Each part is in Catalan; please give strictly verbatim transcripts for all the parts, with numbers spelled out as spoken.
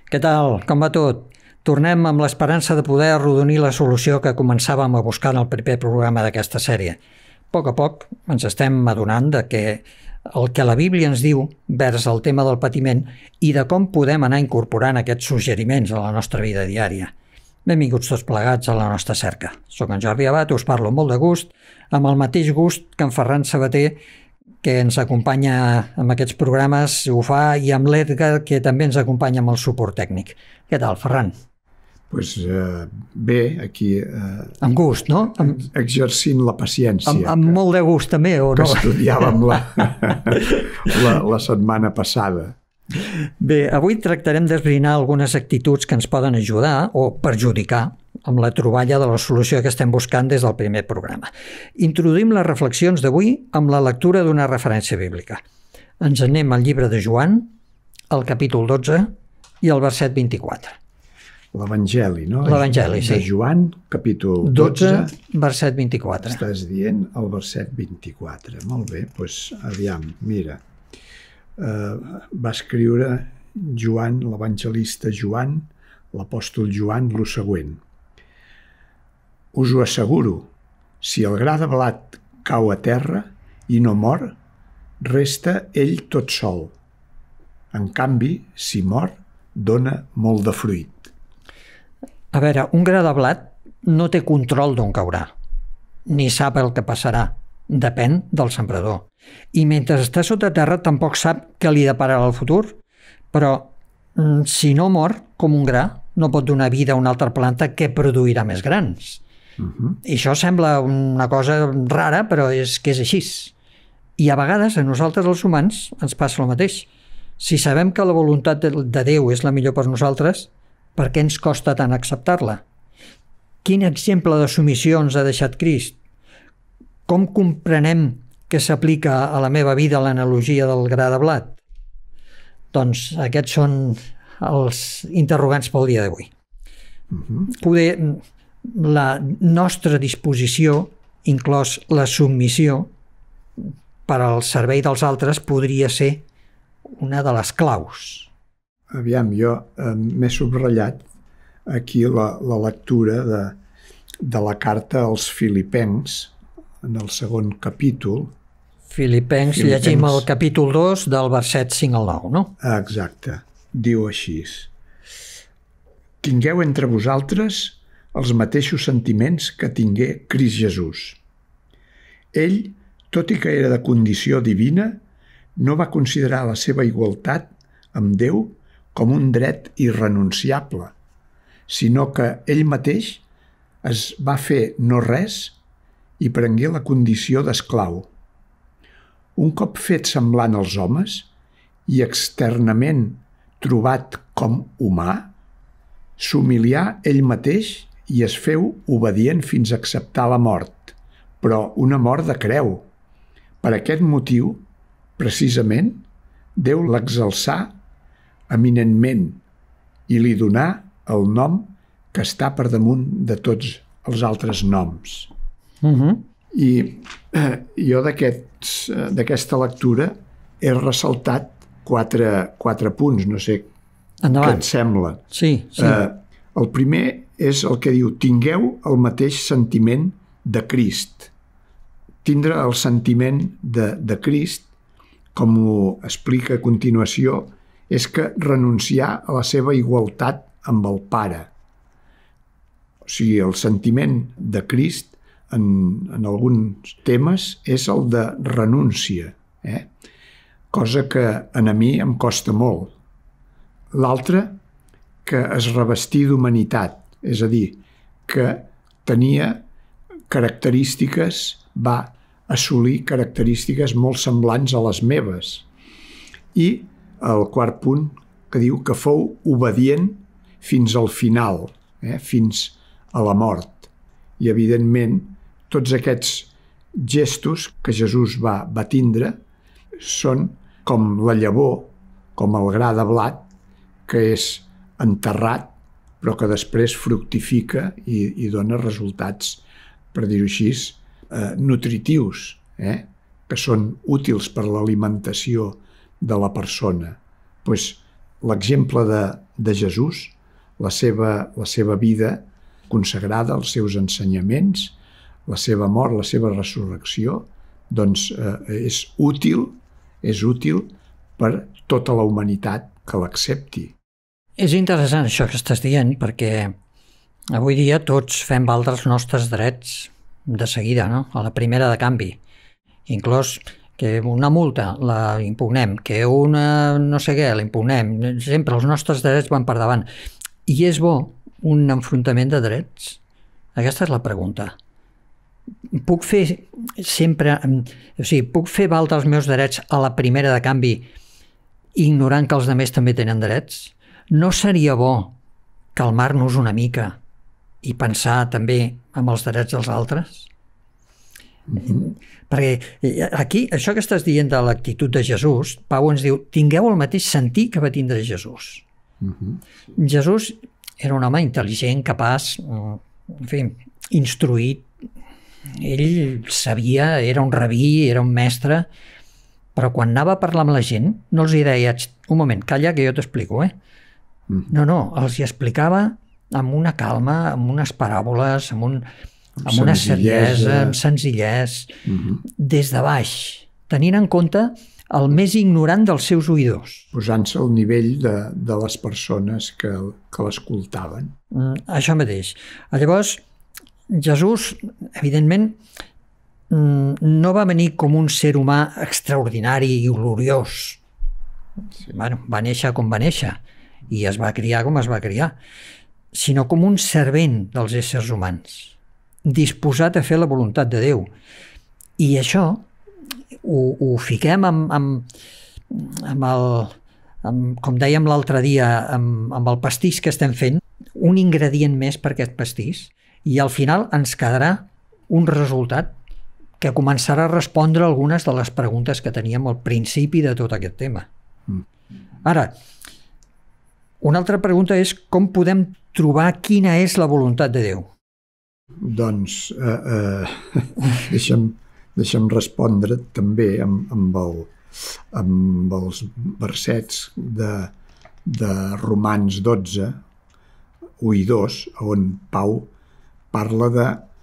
Què tal? Com va tot? Tornem amb l'esperança de poder arrodonir la solució que començàvem a buscar en el primer programa d'aquesta sèrie. A poc a poc ens estem adonant de que el que la Bíblia ens diu vers el tema del patiment i de com podem anar incorporant aquests suggeriments a la nostra vida diària. Benvinguts tots plegats a la nostra cerca. Soc en Jordi Abat, us parlo molt de gust, amb el mateix gust que en Ferran Sabater, que ens acompanya amb aquests programes, ho fa, i amb l'Edgar, que també ens acompanya amb el suport tècnic. Què tal, Ferran? Pues, uh, bé, aquí... Uh, amb gust, no? Amb, exercint la paciència. Amb, amb que, molt de gust, també, o que no? Que estudiàvem la, la, la setmana passada. Bé, avui tractarem d'esbrinar algunes actituds que ens poden ajudar o perjudicar amb la troballa de la solució que estem buscant des del primer programa. Introduïm les reflexions d'avui amb la lectura d'una referència bíblica. Ens anem al llibre de Joan, al capítol dotze i al verset vint-i-quatre. L'Evangeli, no? L'Evangeli, sí. De Joan, capítol dotze, dotze, verset vint-i-quatre. Estàs dient el verset vint-i-quatre. Molt bé, doncs aviam, mira. Uh, va escriure Joan, l'evangelista Joan, l'apòstol Joan, lo següent. Us ho asseguro, si el gra de blat cau a terra i no mor, resta ell tot sol. En canvi, si mor, dona molt de fruit. A veure, un gra de blat no té control d'on caurà, ni sap el que passarà. Depèn del sembrador. I mentre està sota terra tampoc sap què li depararà el futur, però si no mor com un gra, no pot donar vida a una altra planta que produirà més grans. Uh-huh. I això sembla una cosa rara, però és que és així. I a vegades a nosaltres els humans ens passa el mateix. Si sabem que la voluntat de Déu és la millor per nosaltres, per què ens costa tant acceptar-la? Quin exemple de submissió ens ha deixat Crist? Com comprenem que s'aplica a la meva vida l'analogia del gra de blat? Doncs aquests són els interrogants pel dia d'avui. Uh-huh. Poder la nostra disposició, inclòs la submissió, per al servei dels altres podria ser una de les claus. Aviam, jo eh, m'he subratllat aquí la, la lectura de, de la carta als Filipencs, en el segon capítol. Filipencs, Filipencs, llegim el capítol dos del verset cinc al nou, no? Exacte. Diu així. Tingueu entre vosaltres els mateixos sentiments que tingué Crist Jesús. Ell, tot i que era de condició divina, no va considerar la seva igualtat amb Déu com un dret irrenunciable, sinó que ell mateix es va fer no res i prengué la condició d'esclau. Un cop fet semblant als homes i externament trobat com humà, s'humilià ell mateix i es feu obedient fins a acceptar la mort, però una mort de creu. Per aquest motiu, precisament, Déu l'exalçà eminentment i li donà el nom que està per damunt de tots els altres noms. Uh-huh. I eh, jo d'aquesta lectura he ressaltat quatre, quatre punts, no sé Endavant. Què et sembla. Sí, sí. Eh, el primer és el que diu, tingueu el mateix sentiment de Crist. Tindre el sentiment de, de Crist, com ho explica a continuació, és que renunciar a la seva igualtat amb el Pare. O sigui, el sentiment de Crist En, en alguns temes és el de renúncia, eh? Cosa que a mi em costa molt. L'altre, que es revestí d'humanitat, és a dir, que tenia característiques, va assolir característiques molt semblants a les meves. I el quart punt, que diu que fou obedient fins al final, eh? Fins a la mort. I, evidentment, tots aquests gestos que Jesús va, va tindre són com la llavor, com el gra de blat, que és enterrat, però que després fructifica i, i dona resultats, per dir-ho així, eh, nutritius, eh? Que són útils per l'alimentació de la persona. Pues, l'exemple de, de Jesús, la seva, la seva vida consagrada, els seus ensenyaments, la seva mort, la seva resurrecció, doncs eh, és útil, és útil per tota la humanitat que l'accepti. És interessant això que estàs dient, perquè avui dia tots fem valdre els nostres drets de seguida, no? A la primera de canvi. Inclús que una multa la impugnem, que una no sé què la impugnem, sempre els nostres drets van per davant. I és bo un enfrontament de drets? Aquesta és la pregunta. Puc fer sempre, o sigui, puc fer valdre els meus drets a la primera de canvi ignorant que els altres també tenen drets? No seria bo calmar-nos una mica i pensar també en els drets dels altres? Mm-hmm. Perquè aquí, això que estàs dient de l'actitud de Jesús, Pau ens diu, tingueu el mateix sentir que va tindre Jesús. Mm-hmm. Jesús era un home intel·ligent, capaç, en fi, instruït. Ell sabia, era un rabí, era un mestre, però quan anava a parlar amb la gent no els hi deia, un moment, calla que jo t'explico, eh? No, no, els hi explicava amb una calma, amb unes paràboles, amb, un, amb, amb una saviesa, amb senzillès, uh-huh. des de baix, tenint en compte el més ignorant dels seus oïdors. Posant-se al nivell de, de les persones que, que l'escoltaven. Mm, això mateix. Llavors, Jesús, evidentment, no va venir com un ser humà extraordinari i gloriós. Sí. Bueno, va néixer com va néixer i es va criar com es va criar, sinó com un servent dels éssers humans, disposat a fer la voluntat de Déu. I això ho, ho fiquem amb, amb, amb el, amb, com dèiem l'altre dia, amb, amb el pastís que estem fent, un ingredient més per aquest pastís, i al final ens quedarà un resultat que començarà a respondre algunes de les preguntes que teníem al principi de tot aquest tema. Ara, una altra pregunta és com podem trobar quina és la voluntat de Déu? Doncs eh, eh, deixa'm, deixa'm respondre també amb, amb, el, amb els versets de, de Romans dotze, u i dos, on Pau parla de,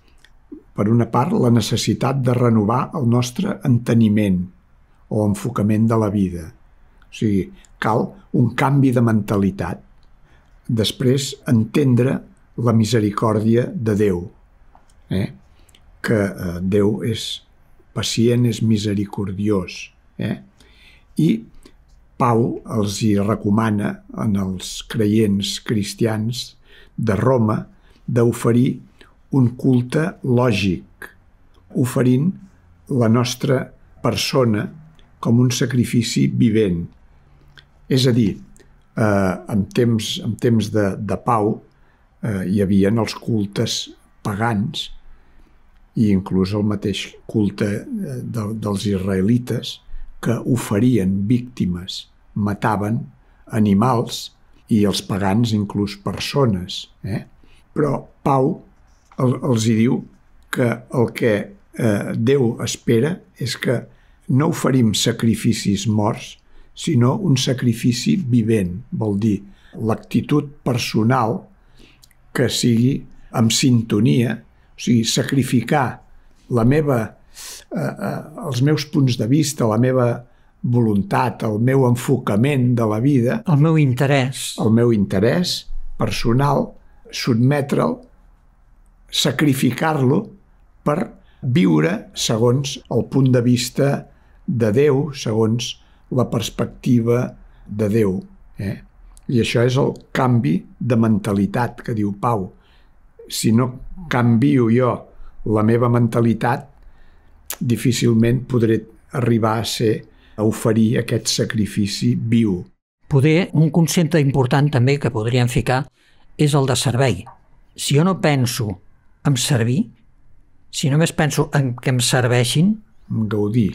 per una part, la necessitat de renovar el nostre enteniment o enfocament de la vida. O sigui, cal un canvi de mentalitat. Després, entendre la misericòrdia de Déu. Eh? Que eh, Déu és pacient, és misericordiós. Eh? I Pau els hi recomana en els creients cristians de Roma d'oferir un culte lògic, oferint la nostra persona com un sacrifici vivent. És a dir, eh, en temps, en temps de, de Pau eh, hi havia els cultes pagans i inclús el mateix culte de, dels israelites que oferien víctimes, mataven animals i els pagans inclús persones. Eh? Però Pau el, els hi diu que el que eh, Déu espera és que no oferim sacrificis morts, sinó un sacrifici vivent, vol dir l'actitud personal que sigui amb sintonia, o sigui, sacrificar la meva, eh, eh, els meus punts de vista, la meva voluntat, el meu enfocament de la vida, el meu interès, el meu interès personal, sotmetre'l, sacrificar-lo per viure segons el punt de vista de Déu, segons la perspectiva de Déu. Eh? I això és el canvi de mentalitat que diu Pau. Si no canvio jo la meva mentalitat, difícilment podré arribar a ser, a oferir aquest sacrifici viu. Poder, un concepte important també que podríem ficar és el de servei. Si jo no penso en servir, si només penso en que em serveixin, gaudir.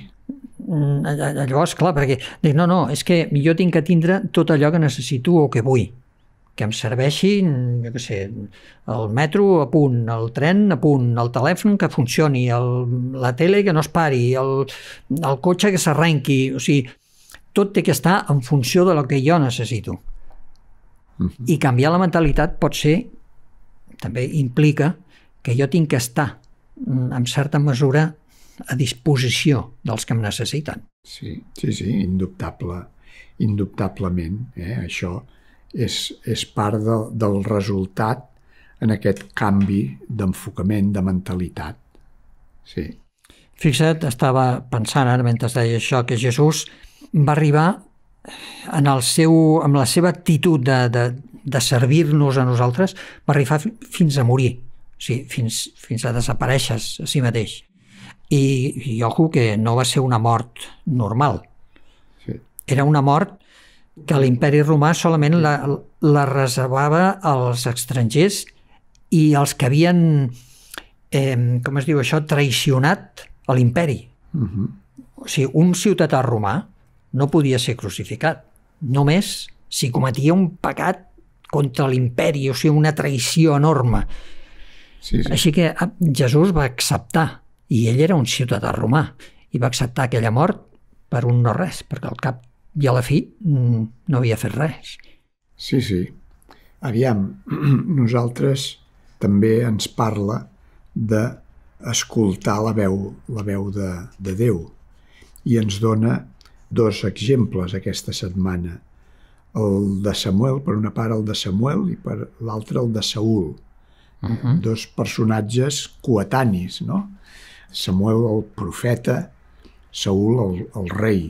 Llavors, clar, perquè dic, no, no, és que jo tinc que tindre tot allò que necessito o que vull. Que em serveixin, jo què sé, el metro a punt, el tren a punt, el telèfon que funcioni, el, la tele que no es pari, el, el cotxe que s'arrenqui, o sigui, tot té que estar en funció de lo que jo necessito. Uh-huh. I canviar la mentalitat pot ser, també implica que jo tinc que estar en certa mesura a disposició dels que em necessiten. Sí, sí, sí, indubtable, indubtablement. Eh? Això és, és part de, del resultat en aquest canvi d'enfocament, de mentalitat. Sí. Fixa't, estava pensant ara mentre deia això, que Jesús va arribar en el seu, amb la seva actitud de, de, de servir-nos a nosaltres, va arribar fins a morir, o sigui, fins, fins a desaparèixer a si mateix. I, i ojo que no va ser una mort normal. Sí. Era una mort que l'imperi romà solament la, la reservava als estrangers i els que havien, eh, com es diu això, traicionat a l'imperi. Uh-huh. O sigui, un ciutadà romà no podia ser crucificat, només si cometia un pecat contra l'imperi, o sigui, una traïció enorme. Sí, sí. Així que Jesús va acceptar, i ell era un ciutadà romà, i va acceptar aquella mort per un no res, perquè al cap i a la fi no havia fet res. Sí, sí. Aviam, nosaltres també ens parla d'escoltar la veu, la veu de, de Déu, i ens dona dos exemples aquesta setmana. El de Samuel, per una part el de Samuel i per l'altre el de Saül. Uh-huh. Dos personatges coetanis, no? Samuel el profeta, Saül el, el rei,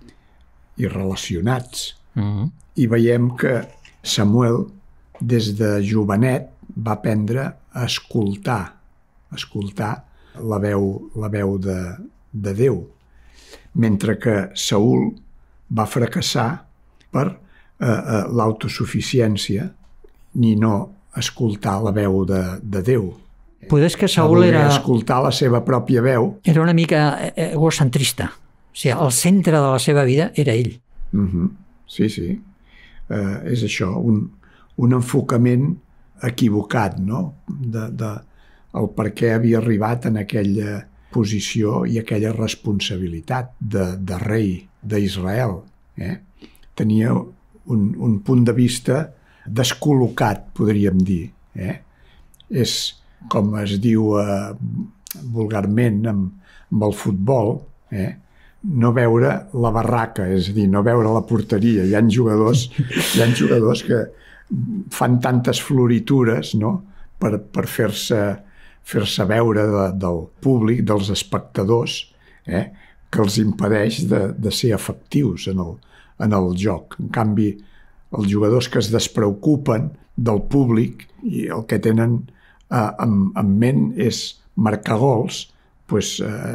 i relacionats. Uh-huh. I veiem que Samuel, des de jovenet, va aprendre a escoltar, a escoltar la veu, la veu de, de Déu, mentre que Saül va fracassar per eh, eh, l'autosuficiència ni no escoltar la veu de, de Déu. Poder és que Saül era... escoltar la seva pròpia veu. Era una mica egocentrista. O sigui, el centre de la seva vida era ell. Uh-huh. Sí, sí. Uh, és això, un, un enfocament equivocat, no? De, de el per què havia arribat en aquella posició i aquella responsabilitat de, de rei d'Israel. Eh? Tenia un, un punt de vista descol·locat, podríem dir. Eh? És, com es diu eh, vulgarment amb, amb el futbol, eh? no veure la barraca, és a dir, no veure la porteria. Hi ha jugadors, hi ha jugadors que fan tantes floritures, no? per, per fer-se fer-se veure de, del públic, dels espectadors, eh? que els impedeix de, de ser efectius en el, en el joc. En canvi, els jugadors que es despreocupen del públic i el que tenen eh, en, en ment és marcar gols, pues,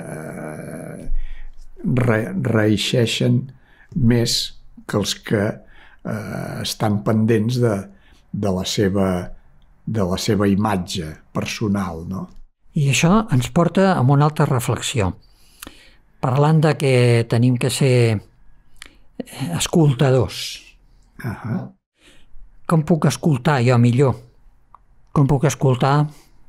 eh, re, reeixeixen més que els que eh, estan pendents de, de la seva de la seva imatge personal, no? I això ens porta a una altra reflexió. Parlant de que tenim que ser escoltadors. Uh-huh. Com puc escoltar jo millor? Com puc escoltar,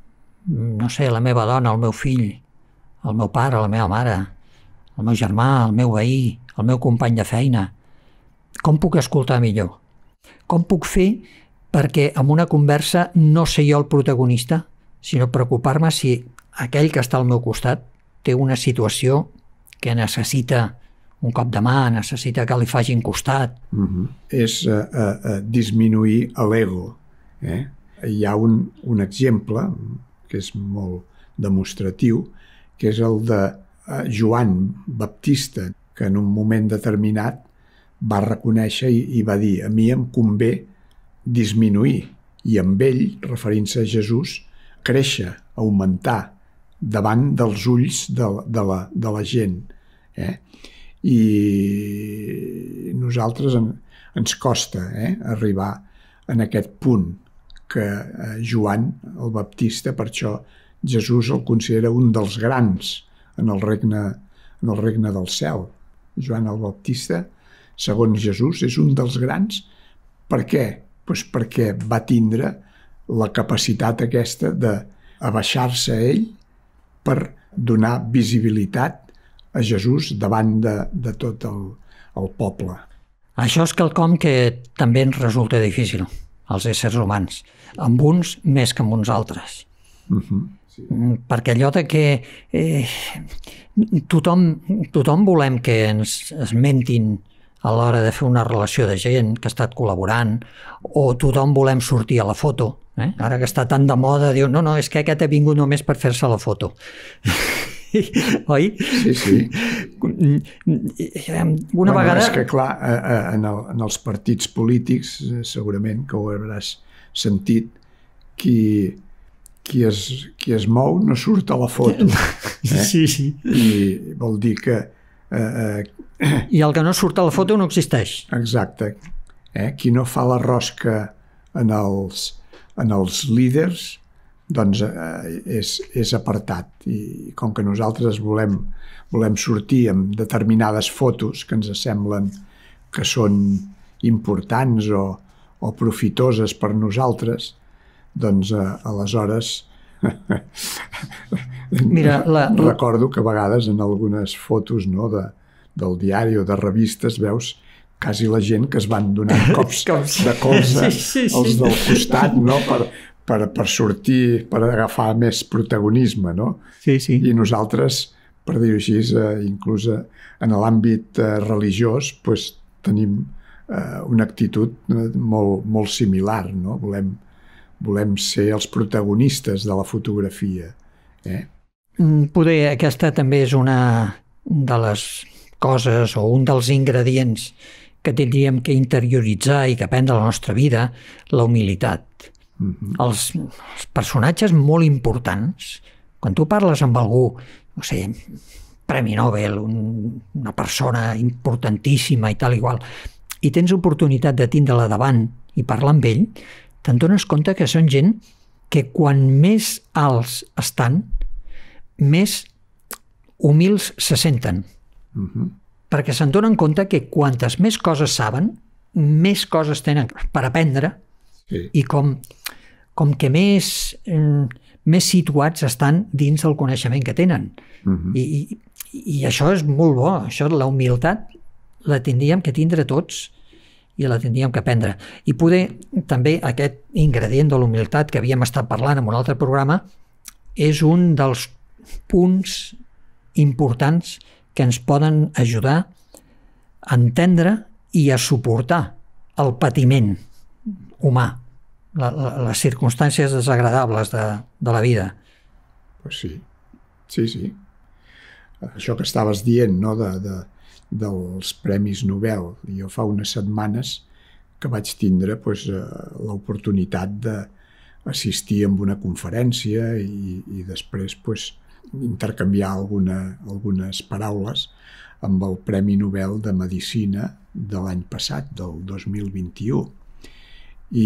no sé, la meva dona, el meu fill, el meu pare, la meva mare, el meu germà, el meu veí, el meu company de feina? Com puc escoltar millor? Com puc fer perquè en una conversa no sé jo el protagonista, sinó preocupar-me si aquell que està al meu costat té una situació que necessita un cop de mà, necessita que li facin costat. Uh-huh. És uh, uh, disminuir l'ego. Eh? Hi ha un, un exemple que és molt demostratiu, que és el de uh, Joan Baptista, que en un moment determinat va reconèixer i, i va dir: a mi em convé disminuir, i amb ell, referint-se a Jesús, créixer, augmentar davant dels ulls de, de, la, de la gent. Eh? I nosaltres en, ens costa eh, arribar en aquest punt que eh, Joan el Baptista, per això Jesús el considera un dels grans en el regne, en el regne del cel. Joan el Baptista, segons Jesús, és un dels grans. Per què? Pues perquè va tindre la capacitat aquesta d'abaixar-se a ell per donar visibilitat a Jesús davant de, de tot el, el poble. Això és quelcom que també ens resulta difícil. els éssers humans, amb uns més que amb uns altres. Uh-huh. Sí. Perquè allò de que eh, tothom, tothom volem que ens esmentin a l'hora de fer una relació de gent que ha estat col·laborant, o tothom volem sortir a la foto. Eh? Ara que està tan de moda, diu, no, no, és que aquest ha vingut només per fer-se la foto. Oi? Sí, sí. Una bueno, vegada... És que, clar, en, el, en els partits polítics, segurament que ho hauràs sentit, qui, qui, es, qui es mou no surt a la foto. Eh? Sí, sí. I vol dir que... Eh, eh, I el que no surt a la foto no existeix. Exacte. Eh? Qui no fa la rosca en els, en els líders, doncs eh, és, és apartat. I com que nosaltres volem, volem sortir amb determinades fotos que ens semblen que són importants o, o profitoses per nosaltres, doncs eh, aleshores Mira, la... recordo que a vegades en algunes fotos, no, de, del diari o de revistes veus quasi la gent que es van donant cops de colze, sí, sí, sí. Els del costat, no, per, per, per sortir, per agafar més protagonisme, no? Sí, sí. I nosaltres, per dir-ho així, eh, inclús en l'àmbit eh, religiós, pues, tenim eh, una actitud molt, molt similar, no? Volem, volem ser els protagonistes de la fotografia. Eh? Poder aquesta també és una de les coses o un dels ingredients que tindríem que interioritzar i que prendre a la nostra vida, la humilitat. Mm-hmm. els, els personatges molt importants, quan tu parles amb algú, no sé, Premi Nobel, un, una persona importantíssima i tal igual, i tens oportunitat de tindre-la davant i parlar amb ell, te'n dones compte que són gent que quan més alts estan, més humils se senten. Mm-hmm. Perquè se'n donen compte que quantes més coses saben, més coses tenen per aprendre, sí. I com, com que més, eh, més situats estan dins del coneixement que tenen. Uh-huh. I, i, I això és molt bo. Això, la humilitat la tindríem que tindre tots i la tindríem que aprendre. I poder també aquest ingredient de la humilitat que havíem estat parlant en un altre programa és un dels punts importants que ens poden ajudar a entendre i a suportar el patiment humà, la, la, les circumstàncies desagradables de, de la vida. Pues sí, sí, sí. Això que estaves dient, no?, de, de, dels Premis Nobel. Jo fa unes setmanes que vaig tindre pues, l'oportunitat d'assistir a una conferència i, i després pues, intercanviar alguna, algunes paraules amb el Premi Nobel de Medicina de l'any passat, del dos mil vint-i-u. I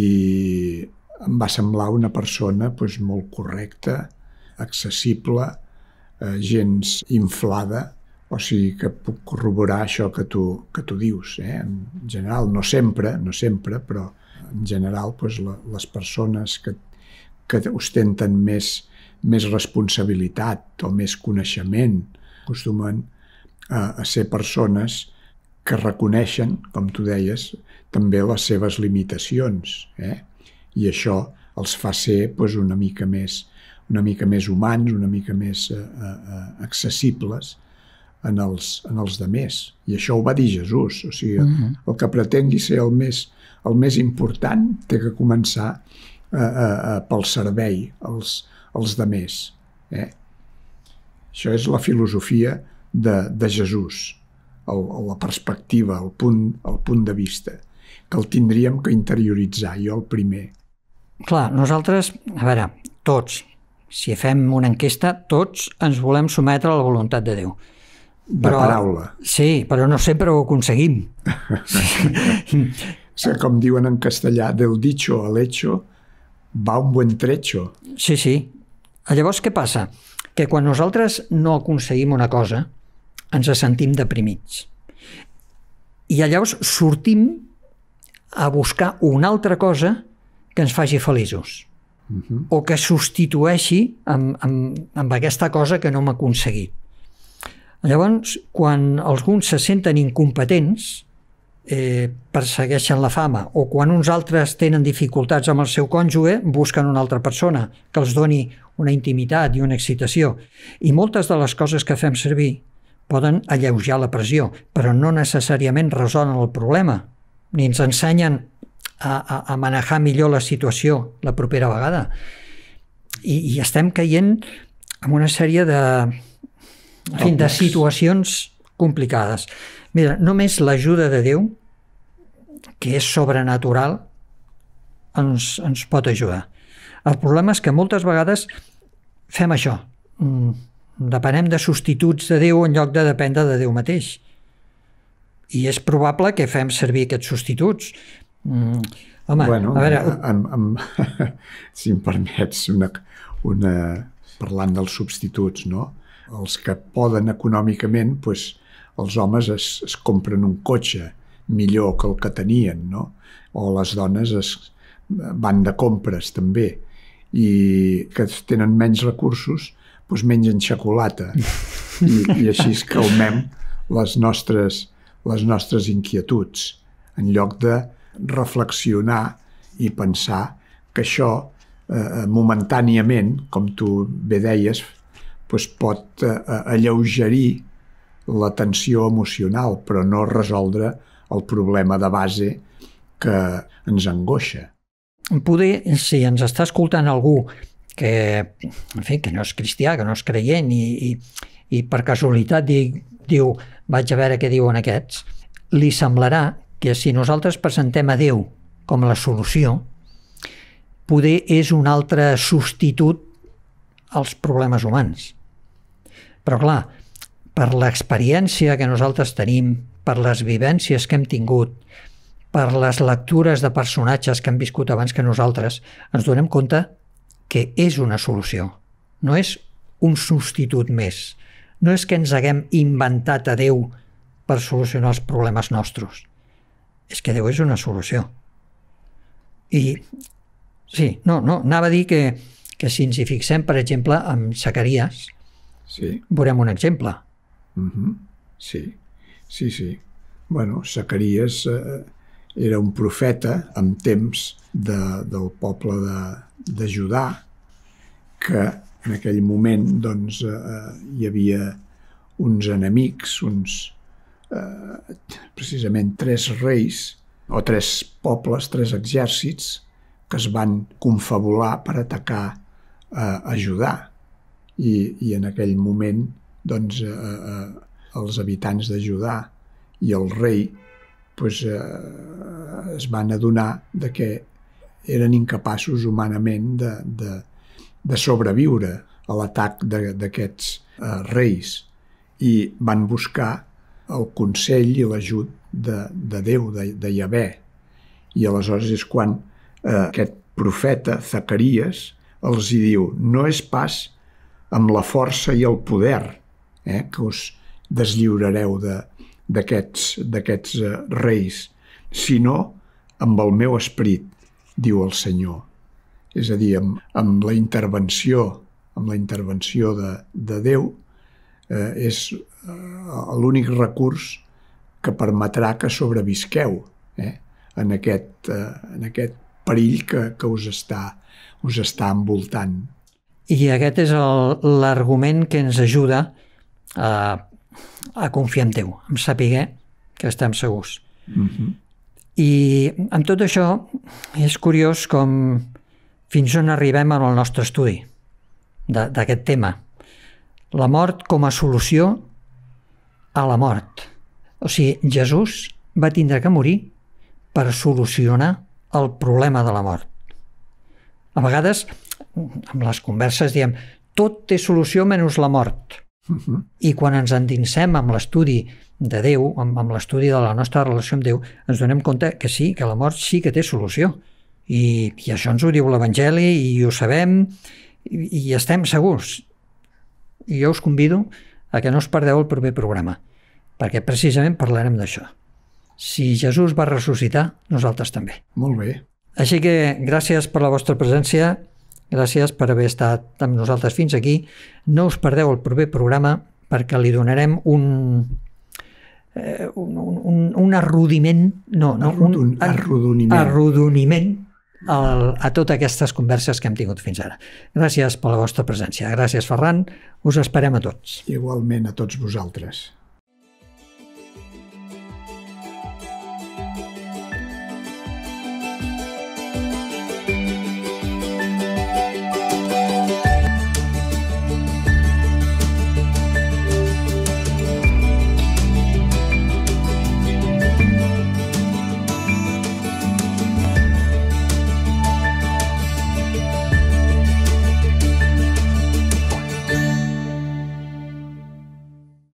em va semblar una persona pues, molt correcta, accessible, eh, gens inflada, o sigui que puc corroborar això que tu, que tu dius. Eh? En general, no sempre, no sempre, però en general pues, la, les persones que, que ostenten més més responsabilitat o més coneixement acostumen a, a ser persones que reconeixen, com tu deies, també les seves limitacions. Eh? I això els fa ser pues, una mica més, una mica més humans, una mica més eh, eh, accessibles en els, en els demés. I això ho va dir Jesús. O sigui, uh-huh. El que pretengui ser el més, el més important té que començar eh, eh, pel servei als els demés. Eh? Això és la filosofia de, de Jesús, el, la perspectiva, el punt, el punt de vista, que el tindríem que interioritzar, jo el primer. Clar, nosaltres, a veure, tots, si fem una enquesta, tots ens volem sometre a la voluntat de Déu. Però, de paraula. Sí, però no sempre ho aconseguim. Sí. Com diuen en castellà, del dicho al hecho va un buen trecho. Sí, sí. Llavors, què passa? Que quan nosaltres no aconseguim una cosa, ens sentim deprimits. I llavors sortim a buscar una altra cosa que ens faci feliços. Uh-huh. O que substitueixi amb, amb, amb aquesta cosa que no hem aconseguit. Llavors, quan alguns se senten incompetents, eh, persegueixen la fama, o quan uns altres tenen dificultats amb el seu cònjuge, busquen una altra persona que els doni una intimitat i una excitació. I moltes de les coses que fem servir poden alleujar la pressió, però no necessàriament resolen el problema, ni ens ensenyen a, a, a manejar millor la situació la propera vegada. I, i estem caient en una sèrie de, en fi, de situacions complicades. Mira, només l'ajuda de Déu, que és sobrenatural, ens, ens pot ajudar. El problema és que moltes vegades fem això. Depenem de substituts de Déu en lloc de dependre de Déu mateix. I és probable que fem servir aquests substituts. Mm, home, bueno, a veure... Amb, amb, si em permets, una, una, parlant dels substituts, no? Els que poden econòmicament, doncs, els homes es, es compren un cotxe millor que el que tenien, no? O les dones es van de compres també, i que tenen menys recursos, doncs mengen xocolata. I, i així es calmem les nostres, les nostres inquietuds, en lloc de reflexionar i pensar que això eh, momentàniament, com tu bé deies, doncs pot eh, alleugerir la tensió emocional, però no resoldre el problema de base que ens angoixa. Poder, si ens està escoltant algú que, en fi, que no és cristià, que no és creient i, i, i per casualitat di, diu vaig a veure què diuen aquests, li semblarà que si nosaltres presentem a Déu com la solució, poder és un altre substitut als problemes humans. Però clar, per l'experiència que nosaltres tenim, per les vivències que hem tingut, per les lectures de personatges que han viscut abans que nosaltres, ens donem compte que és una solució. No és un substitut més. No és que ens haguem inventat a Déu per solucionar els problemes nostres. És que Déu és una solució. I sí, no, no, anava a dir que, que si ens hi fixem, per exemple, amb Zacaries, sí, veurem un exemple. Mm-hmm. Sí, sí, sí. Bueno, Zacaries eh, era un profeta en temps de, del poble de, de Judà, que en aquell moment doncs, eh, hi havia uns enemics, uns eh, precisament tres reis, o tres pobles, tres exèrcits, que es van confabular per atacar eh, a Judà. I, i en aquell moment doncs, eh, eh, els habitants de Judà i el rei doncs, eh, es van adonar de que eren incapaços humanament de, de, de sobreviure a l'atac d'aquests eh, reis, i van buscar el consell i l'ajut de, de Déu, de, de Yahvé. I aleshores és quan eh, aquest profeta, Zacaries, els hi diu: no és pas amb la força i el poder eh, que us deslliurareu d'aquests d'aquests eh, reis, sinó amb el meu esperit, diu el Senyor. És a dir, amb, amb la intervenció, amb la intervenció de, de Déu, eh, és eh, l'únic recurs que permetrà que sobrevisqueu eh, en, aquest, eh, en aquest perill que, que us, està, us està envoltant. I aquest és l'argument que ens ajuda a, a confiar en Déu, en saber que estem segurs. Mm-hmm. I amb tot això és curiós com fins on arribem en el nostre estudi d'aquest tema. La mort com a solució a la mort. O sigui, Jesús va tindre que morir per solucionar el problema de la mort. A vegades, amb les converses, diem tot té solució menys la mort. Uh-huh. I quan ens endinsem amb l'estudi de Déu, amb, amb l'estudi de la nostra relació amb Déu, ens donem compte que sí, que la mort sí que té solució. I, i això ens ho diu l'Evangeli, i ho sabem, i, i estem segurs. I jo us convido a que no us perdeu el proper programa, perquè precisament parlarem d'això. Si Jesús va ressuscitar, nosaltres també. Molt bé. Així que gràcies per la vostra presència, gràcies per haver estat amb nosaltres fins aquí. No us perdeu el proper programa perquè li donarem un, eh, un, un, un arrodiment, no, no Arrodon, un arrodoniment, arrodoniment a, a totes aquestes converses que hem tingut fins ara. Gràcies per la vostra presència. Gràcies, Ferran. Us esperem a tots. Igualment a tots vosaltres.